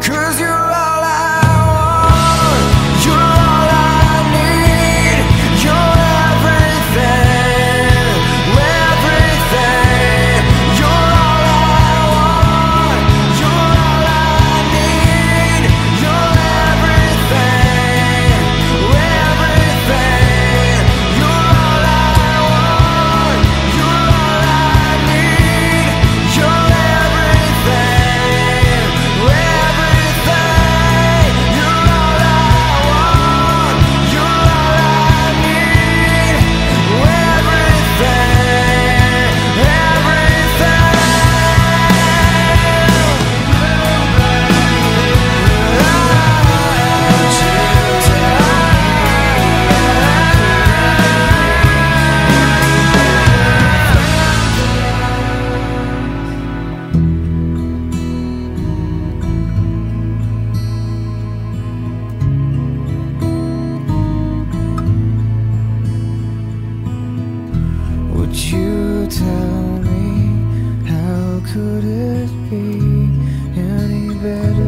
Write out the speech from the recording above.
'Cause you're all I want, you're all I need, you're everything, everything. You're all I want, you're all I need, you're everything, everything. You're all I want, you're all I need, you're everything, everything. You're all I want, you're all I need, would you tell me how could it be any better?